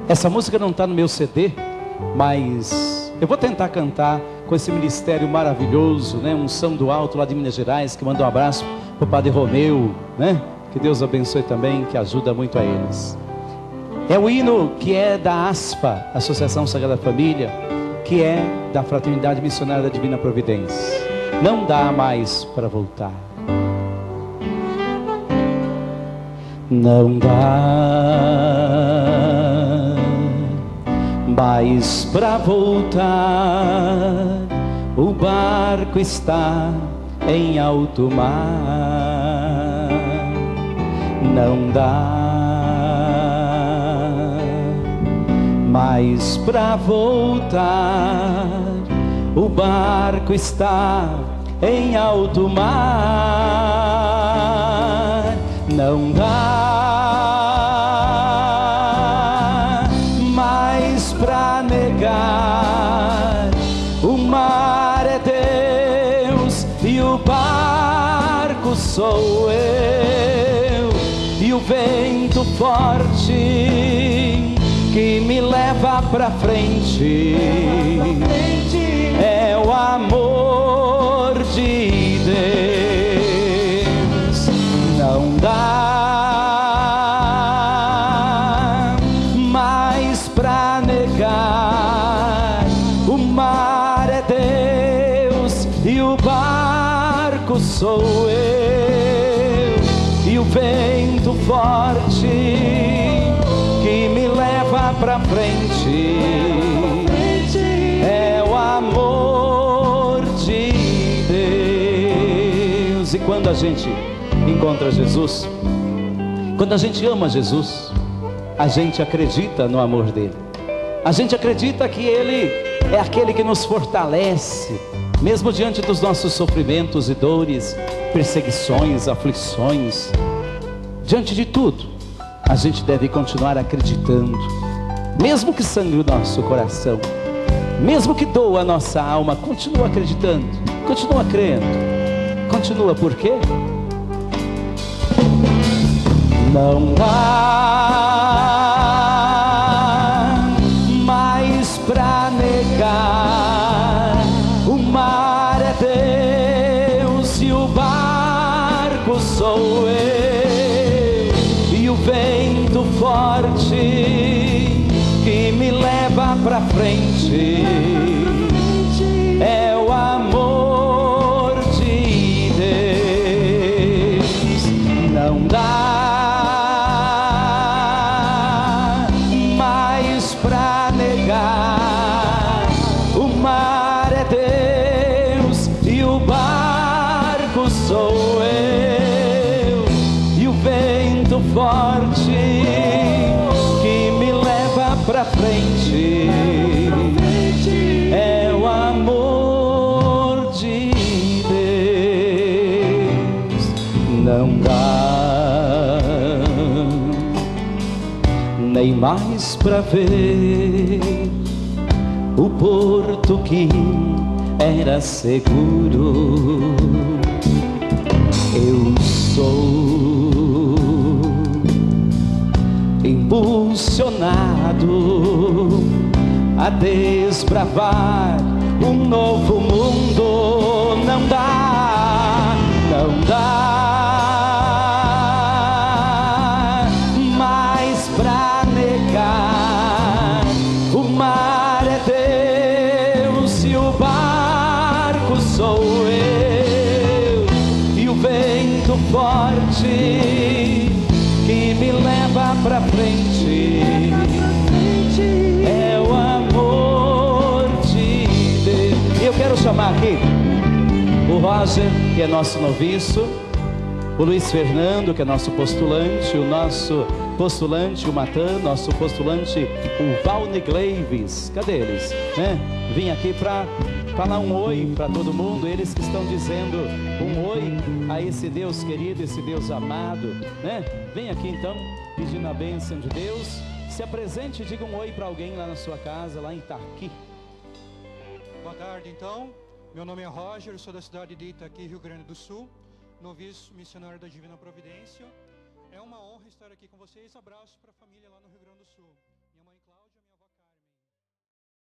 Essa música não está no meu CD, mas eu vou tentar cantar com esse ministério maravilhoso, né? Unção do Alto lá de Minas Gerais, que manda um abraço para o Padre Romeu, né? Que Deus abençoe também, que ajuda muito a eles. É o hino que é da ASFA, Associação Sagrada Família, que é da Fraternidade Missionária da Divina Providência. Não dá mais para voltar. Não dá mais pra voltar, o barco está em alto mar. Não dá mais pra voltar, o barco está em alto mar. Não dá mais pra negar, o mar é Deus e o barco sou eu, e o vento forte que me leva pra frente é o amor de Deus. Não dá mais pra negar, o mar é Deus e o barco sou eu, e o vento forte que me leva pra frente é o amor de Deus. E quando a gente encontra Jesus, quando a gente ama Jesus, a gente acredita no amor dele, a gente acredita que ele é aquele que nos fortalece, mesmo diante dos nossos sofrimentos e dores, perseguições, aflições. Diante de tudo, a gente deve continuar acreditando, mesmo que sangre o nosso coração, mesmo que doa a nossa alma, continua acreditando, continua crendo, continua. Por quê? Não há mais pra negar, o mar é Deus e o barco sou eu, e o vento forte que me leva pra frente é o amor de Deus. Não dá mais pra negar, o mar é Deus e o barco sou eu, e o vento forte que me leva pra frente é o amor de Deus. Não dá nem mais pra ver o porto que era seguro. Eu sou impulsionado a desbravar um novo mundo. Não dá, não dá mais pra negar, o mar é Deus e o barco sou eu, e o vento forte que me leva pra frente é o amor de Deus. E eu quero chamar aqui o Roger, que é nosso noviço, o Luiz Fernando, que é nosso postulante, o nosso postulante, o Matan, nosso postulante, o Valne Gleives. Cadê eles? Né? Vim aqui para falar um oi para todo mundo, eles que estão dizendo um oi a esse Deus querido, esse Deus amado, né? Vem aqui então, pedindo a bênção de Deus. Se apresente e diga um oi para alguém lá na sua casa, lá em Itaqui. Boa tarde então, meu nome é Roger, sou da cidade de Itaqui, Rio Grande do Sul, noviço missionário da Divina Providência. É uma honra estar aqui com vocês. Abraço para a família lá no Rio Grande do Sul.